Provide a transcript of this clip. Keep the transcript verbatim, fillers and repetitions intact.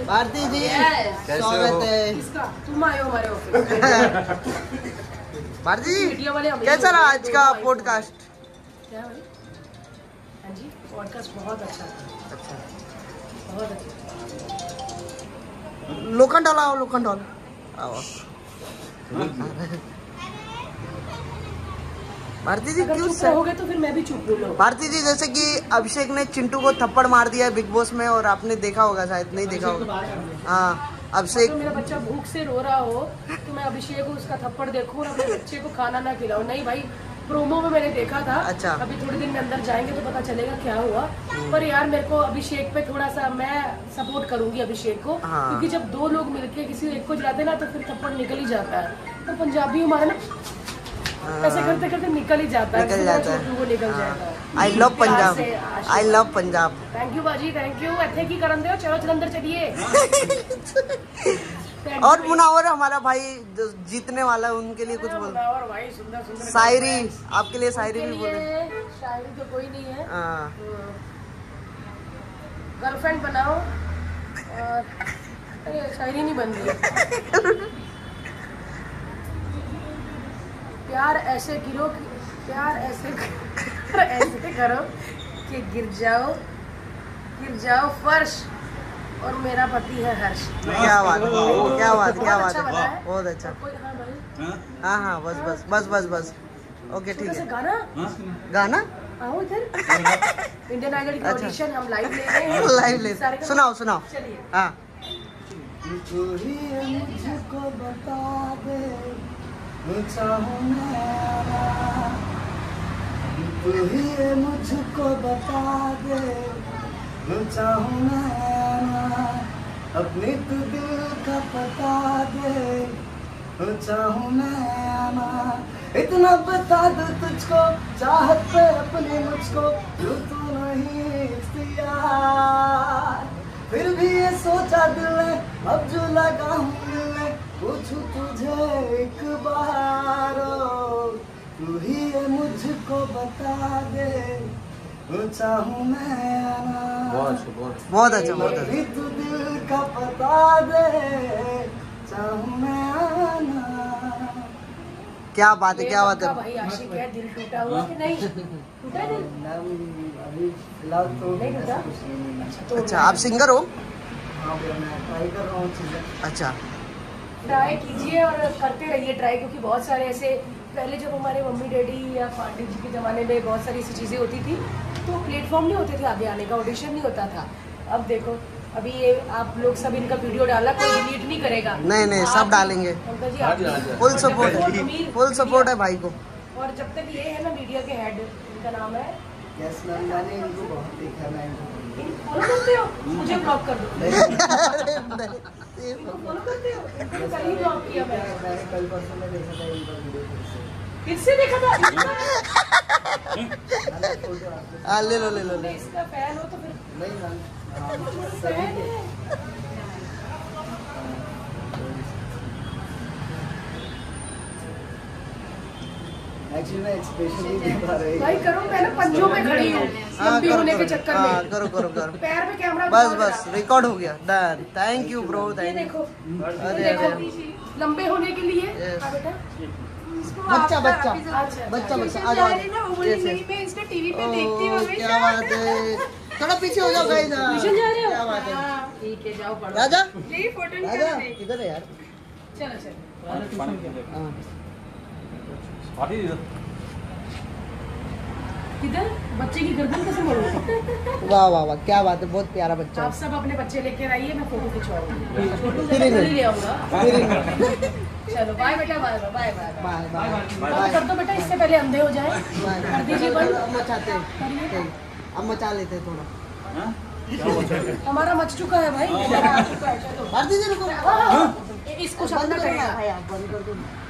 भारती जी स्वागत है। तुम आए हो हमारे ऑफिस। भारती जी कैसा रहा आज का पॉडकास्ट? क्या भाई? हाँ जी पॉडकास्ट बहुत अच्छा था। अच्छा बहुत अच्छा। लोखंड आओ लोखंड आओ। भारती जी क्यों रहोगे तो फिर मैं भी चुप बोलूं। भारती जी जैसे कि अभिषेक ने चिंटू को थप्पड़ मार दिया है बिग बॉस में और आपने देखा होगा, शायद नहीं देखा होगा। हाँ अभिषेक, तो मेरा बच्चा भूख से रो रहा हो तो मैं अभिषेक को उसका थप्पड़ देखूं और अपने बच्चे को खाना ना खिलाऊं। नहीं भाई प्रोमो में मैंने देखा था। अच्छा अभी थोड़े दिन में अंदर जाएंगे तो पता चलेगा क्या हुआ। पर यार मेरे को अभिषेक पे थोड़ा सा मैं सपोर्ट करूंगी अभिषेक को। हाँ। क्योंकि जब दो लोग मिलके किसी एक को जलाते ना तो फिर थप्पड़ निकल ही जाता है। तो पंजाबी हमारा ना ऐसे करते करते निकल ही जाता है, निकल जाता है, वो निकल जाएगा। I love Punjab, I love Punjab. Thank you बाजी, थैंक यू। ऐसे की करन दो, चलो जलंधर चलिए। और मुनावर हमारा भाई जो जीतने वाला है उनके लिए कुछ बोल। मुनावर भाई सुंदर सुंदर शायरी, आपके लिए शायरी भी बोले। शायरी तो कोई नहीं है। हाँ गर्लफ्रेंड बनाओ और अरे शायरी नहीं बन रही। प्यार ऐसे गिरो प्यार ऐसे ऐसे करो कि गिर जाओ गिर जाओ फर्श और मेरा पति है हर्ष। क्या बात क्या बात क्या बात है, बहुत अच्छा। हाँ हाँ बस बस बस बस बस ओके ठीक है। गाना गाना आओ इधर। इंडियन आइडल की ऑडिशन हम लाइव ले रहे हैं। लाइव ले सुनाओ सुनाओ। चलिए हाँ मुझको बता दे चाहूँ मैं, तू ही मुझको बता दे चाहूँ मैं, अपने तू दिल का पता दे चाहूँ मैं, इतना बता दो तुझको चाहत पे अपने मुझको तू तो नहीं इख्तियार, फिर भी ये सोचा दिल ने अब जो लगा हूँ दिल ने पूछूं तुझे एक बार, तू ही ये मुझको बता दे चाहूँ मैं आना। बहुत अच्छा बहुत अच्छा। तू दिल का पता दे चाहूँ मैं आना। क्या बात है क्या बात है भाई आशिक है। दिल टूटा हुआ कि नहीं टूटा दिल? अभी फिलहाल तो नहीं टूटा। अच्छा आप सिंगर हो? हाँ मैं ट्राई कर रहा हूँ चीज़ें। अच्छा ट्राई कीजिए और करते रहिए ट्राई, क्योंकि बहुत सारे ऐसे पहले जब हमारे मम्मी डैडी या पांडे जी के ज़माने में बहुत सारी ऐसी चीज़ें होती थी तो प्लेटफॉर्म नहीं होते थे आगे आने का, ऑडिशन नहीं होता था। अब देखो अभी ये आप लोग सब इनका वीडियो डाला, कोई डिलीट नहीं करेगा। नहीं नहीं सब डालेंगे। फुल सपोर्ट है, फुल सपोर्ट है भाई को। और जब तक ये है ना मीडिया के हेड, इनका नाम है यस मैम, मैंने इनको बहुत देखा। मैं इनको फॉलो करते हो? मुझे ब्लॉक कर दो। इनको फॉलो करते हो? इनको कल ही ब्लॉक किया मैंने। मैंने कल परसों में देखा था इनका वीडियो फिर से देखा था। हाँ ले लो ले लो ले। इसका फैन हो तो फिर नहीं मैम फैन है। एक्चुअली मैं एक्सप्रेशन नहीं दे पा रही। भाई करो, मैं ना पंजों पे खड़ी हूँ लंबी होने के चक्कर हाँ, में। करो करो करो पैर पे कैमरा बस बस रिकॉर्ड हो गया। डन। थैंक यू ब्रो, ये थैंक यू। देखो अरे ये देखो अरे लंबे होने के लिए। Yes. हाँ बेटा बच्चा बच्चा अच्छा बच्चा बच्चा आ जाओ। Yes, yes। मैं इसका टीवी पे ओह, देखती हूँ हमेशा। क्या बात है। थोड़ा पीछे हो जाओ गाइस। ट्यूशन जा रहे हो? क्या बात है। हाँ, ठीक है जाओ पढ़ो। राजा यही फोटो राजा निकाल दे। इधर है यार। चलो चलो हाँ। किधर बच्चे की गर्दन कैसे मोड़ो? वाह वाह वाह क्या बात है, बहुत प्यारा बच्चा आप सब अपने बच्चे लेके आइए, मैं फोटो खिंचवाऊंगी। छोटू फिर से इधर। ले आऊंगा। चलो बाय बेटा, bye bye bye bye bye bye bye कर दो बेटा, इससे पहले अंधे हो जाए। बाय। कर दीजिए बंद। अब मचाते हैं, अब मचा लेते हैं थोड़ा। हमारा मच चुका है भाई, हमारा आ चुका है। चलो भारती जी रुको। हाँ, हाँ, हाँ। इसको बंद अपना करना करना है, आप बंद कर दो।